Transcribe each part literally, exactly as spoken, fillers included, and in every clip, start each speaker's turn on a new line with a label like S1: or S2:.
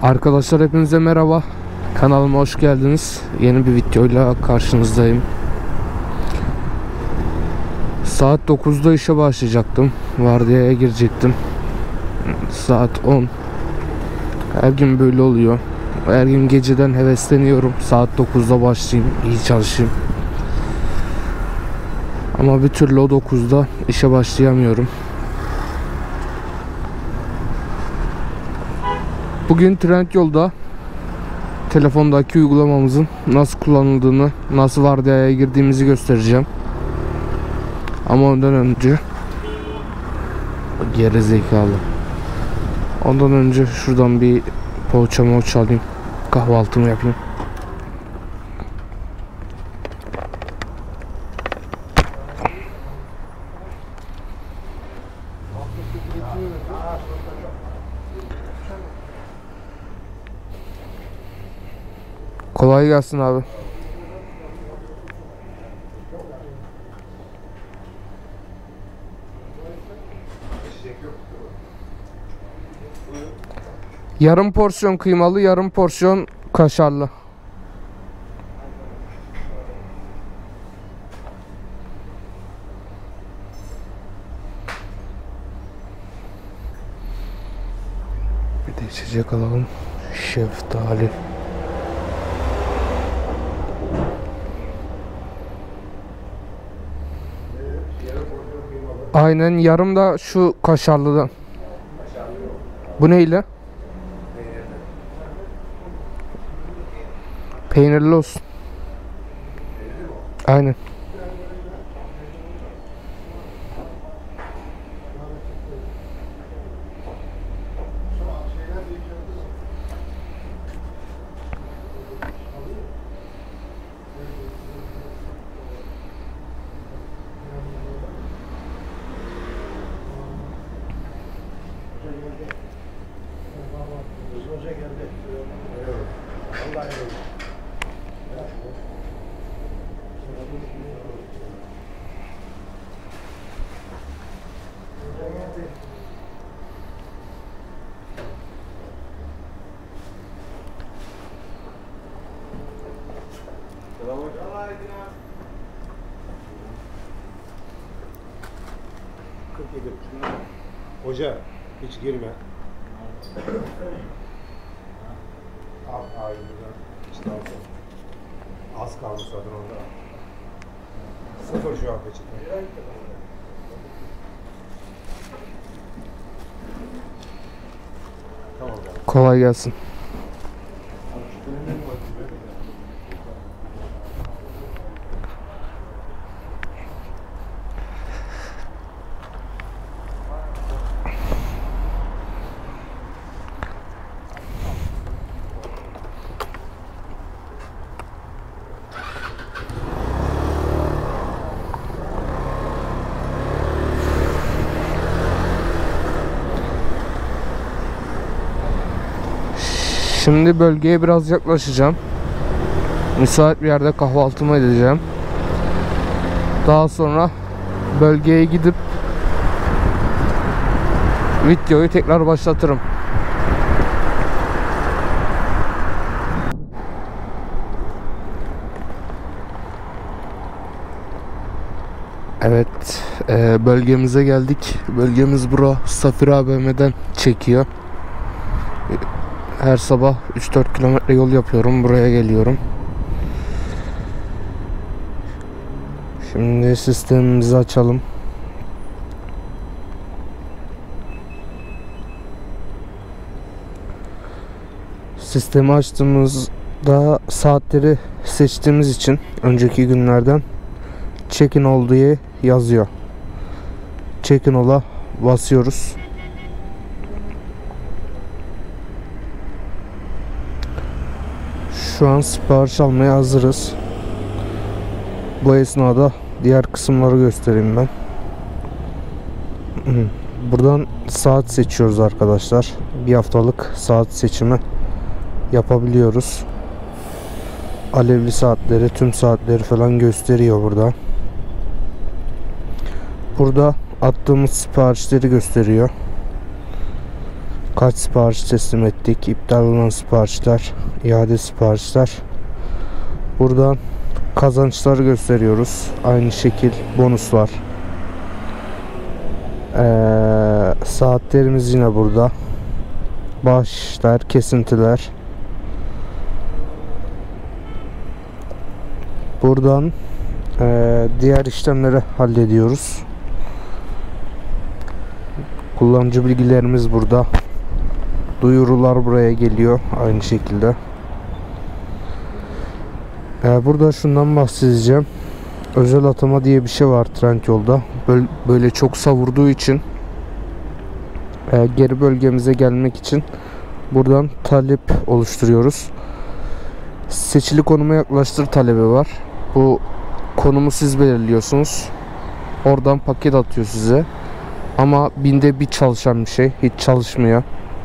S1: Arkadaşlar hepinize merhaba. Kanalıma hoş geldiniz. Yeni bir videoyla karşınızdayım. Saat dokuzda işe başlayacaktım. Vardiyaya girecektim. Saat on. Her gün böyle oluyor. Her gün geceden hevesleniyorum. Saat dokuzda başlayayım, iyi çalışayım. Ama bir türlü o dokuzda işe başlayamıyorum. Bugün Trendyol'da telefondaki uygulamamızın nasıl kullanıldığını, nasıl vardiyaya girdiğimizi göstereceğim. Ama ondan önce geri zekalı. Ondan önce şuradan bir poğaça moğaça alayım. Kahvaltımı yapayım. Kolay gelsin abi. Yarım porsiyon kıymalı, yarım porsiyon kaşarlı. Bir de içecek alalım. Şeftali. Aynen, yarım da şu kaşarlıdan. Bu neyle? Peynirli olsun. Aynen.
S2: kırk yedi. Hoca hiç girme. Al ayrıca işte az kaldı zaten orada. Sıfır şu an peçete. Tamam.
S1: Kolay gelsin. Şimdi bölgeye biraz yaklaşacağım. Müsait bir yerde kahvaltımı edeceğim. Daha sonra bölgeye gidip videoyu tekrar başlatırım. Evet, e, bölgemize geldik. Bölgemiz bura. Safir A V M'den çekiyor. Her sabah üç dört kilometre yol yapıyorum. Buraya geliyorum. Şimdi sistemimizi açalım. Sistemi açtığımızda saatleri seçtiğimiz için önceki günlerden check-in ol diye yazıyor. Check-in ol'a basıyoruz. Şu an sipariş almaya hazırız. Bu esnada diğer kısımları göstereyim ben. Buradan saat seçiyoruz arkadaşlar. Bir haftalık saat seçimi yapabiliyoruz. Alevli saatleri, tüm saatleri falan gösteriyor burada. Burada attığımız siparişleri gösteriyor. Kaç sipariş teslim ettik, iptal olan siparişler, iade siparişler. Buradan kazançları gösteriyoruz. Aynı şekil bonuslar. Ee, saatlerimiz yine burada. Bahşişler, kesintiler. Buradan e, diğer işlemleri hallediyoruz. Kullanıcı bilgilerimiz burada. Duyurular buraya geliyor aynı şekilde. Ee, burada şundan bahsedeceğim. Özel atama diye bir şey var Trendyol'da. Böyle, böyle çok savurduğu için e, geri bölgemize gelmek için buradan talep oluşturuyoruz. Seçili konuma yaklaştır talebi var. Bu konumu siz belirliyorsunuz. Oradan paket atıyor size. Ama binde bir çalışan bir şey. Hiç çalışmıyor.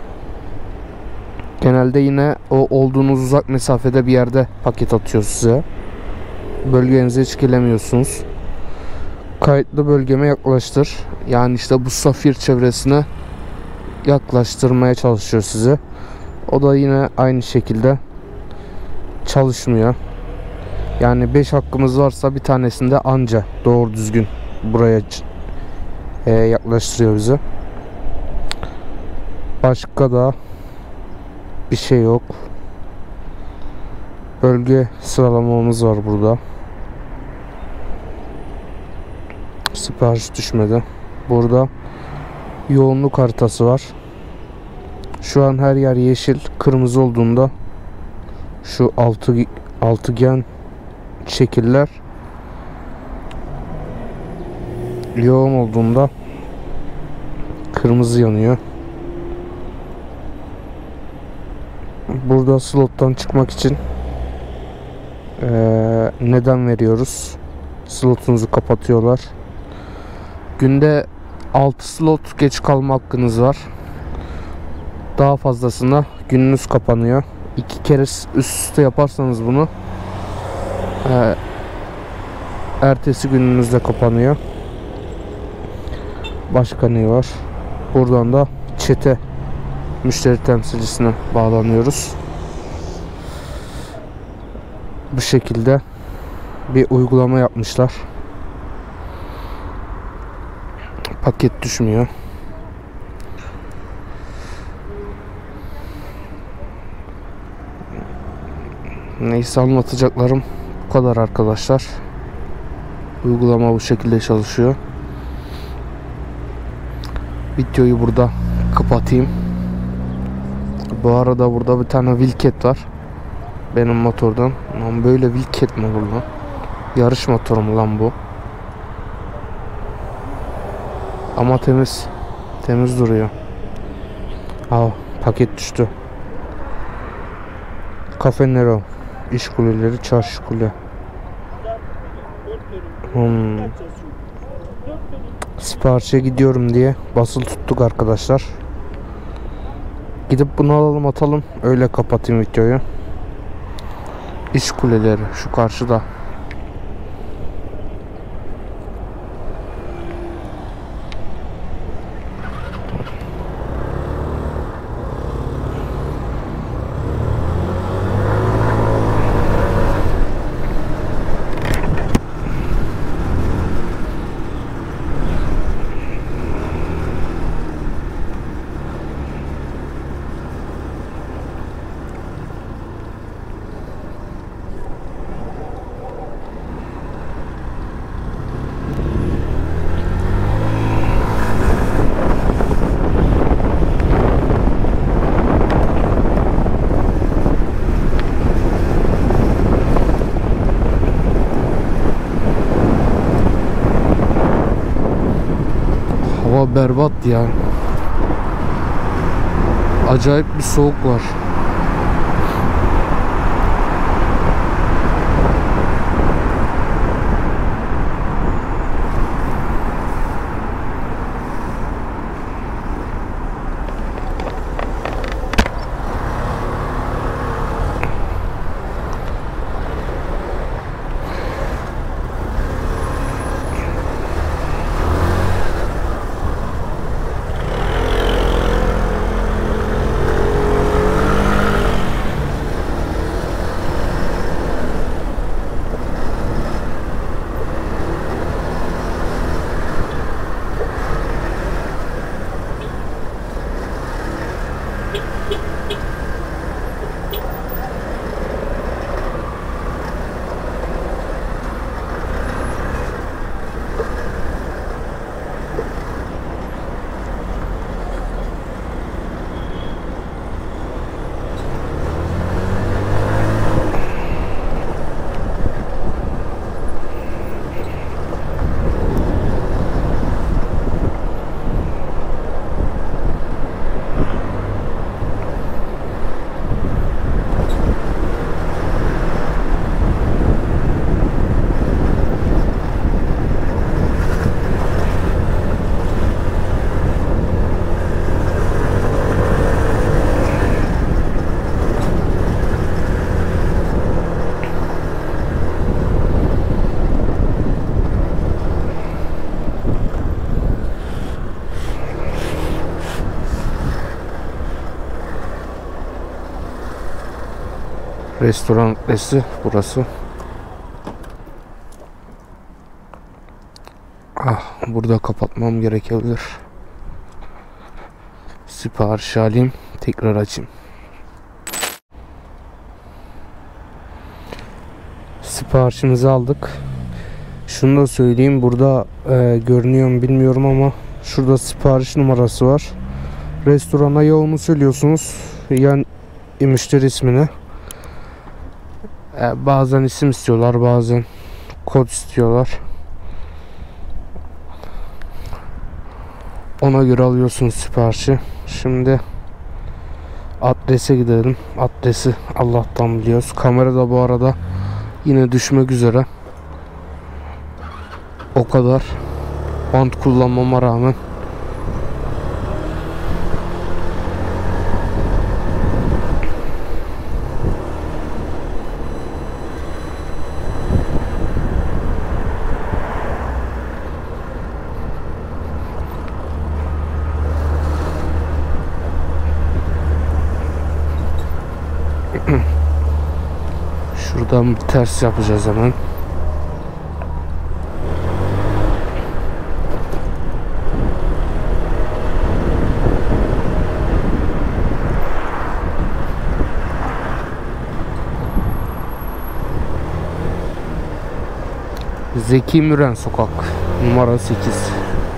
S1: Genelde yine o olduğunuz uzak mesafede bir yerde paket atıyor size. Bölgenize hiç gelemiyorsunuz. Kayıtlı bölgeme yaklaştır. Yani işte bu safir çevresine yaklaştırmaya çalışıyor size. O da yine aynı şekilde çalışmıyor. Yani beş hakkımız varsa bir tanesinde anca doğru düzgün buraya e, yaklaştırıyor bizi. Başka da bir şey yok. Bölge sıralamamız var burada. Sipariş düşmedi. Burada yoğunluk haritası var. Şu an her yer yeşil, kırmızı olduğunda şu altı altıgen şekiller yoğun olduğunda kırmızı yanıyor. Burada slottan çıkmak için ee, neden veriyoruz? Slotunuzu kapatıyorlar. Günde altı slot geç kalma hakkınız var. Daha fazlasına gününüz kapanıyor. İki kere üst üste yaparsanız bunu ee, ertesi gününüzde kapanıyor. Başka ne var? Buradan da çete müşteri temsilcisine bağlanıyoruz. Bu şekilde bir uygulama yapmışlar. Paket düşmüyor. Neyse, anlatacaklarım bu kadar arkadaşlar. Uygulama bu şekilde çalışıyor. Videoyu burada kapatayım. Bu arada burada bir tane Wilket var. Benim motordan. Lan böyle Wilket mi olur lan? Yarış motoru mu lan bu? Ama temiz. Temiz duruyor. Aa, paket düştü. Cafe Nero. İş kuleleri, çarşı kule. Hmm. Siparişe gidiyorum diye basılı tuttuk arkadaşlar. Gidip bunu alalım, atalım, öyle kapatayım videoyu. İş kuleleri şu karşıda. Hava berbat ya. Acayip bir soğuk var. Restoran adresi burası. Ah, burada kapatmam gerekebilir. Sipariş alayım, tekrar açayım. Siparişimizi aldık. Şunu da söyleyeyim, burada e, görünüyor mu bilmiyorum ama şurada sipariş numarası var. Restorana ya onu söylüyorsunuz ya müşteri ismini. E, bazen isim istiyorlar, bazen kod istiyorlar. Ona göre alıyorsunuz siparişi. Şimdi adrese gidelim. Adresi Allah'tan biliyoruz. Kamera da bu arada yine düşmek üzere. O kadar bant kullanmama rağmen. Şuradan bir ters yapacağız hemen. Zeki Müren Sokak numara sekiz.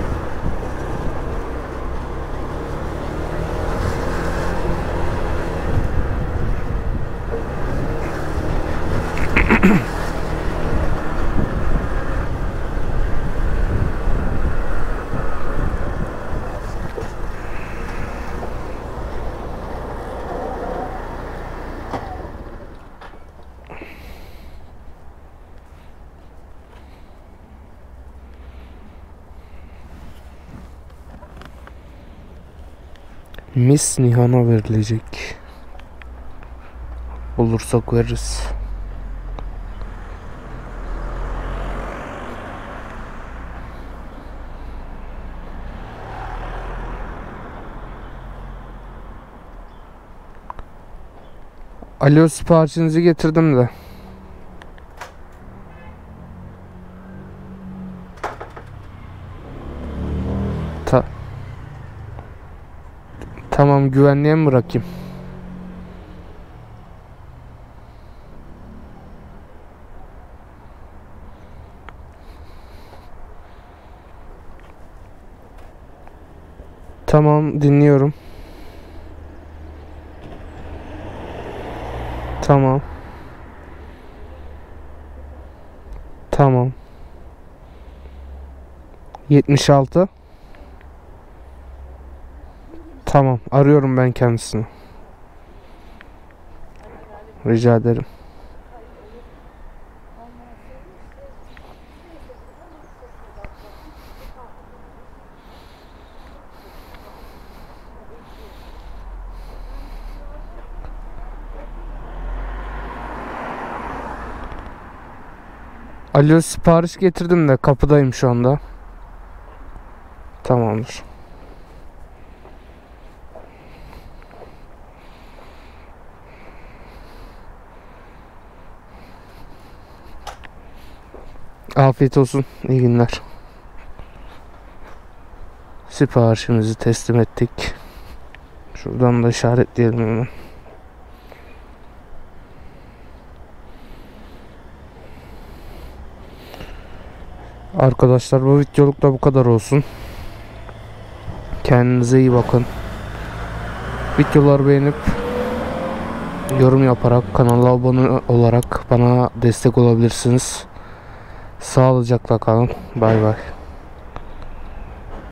S1: Miss Nihan'a verilecek. Bulursak veririz. Alo, siparişinizi getirdim de. Ta Tamam, güvenliğe mi bırakayım? Tamam, dinliyorum. Tamam. Tamam. yetmiş altı. Tamam, arıyorum ben kendisini. Rica ederim. Alo, sipariş getirdim de kapıdayım şu anda. Tamamdır. Afiyet olsun. İyi günler. Siparişimizi teslim ettik. Şuradan da işaretleyelim hemen. Arkadaşlar, bu videoluk da bu kadar olsun. Kendinize iyi bakın. Videoları beğenip yorum yaparak, kanala abone olarak bana destek olabilirsiniz. Sağlıcakla kalın. Bay bay.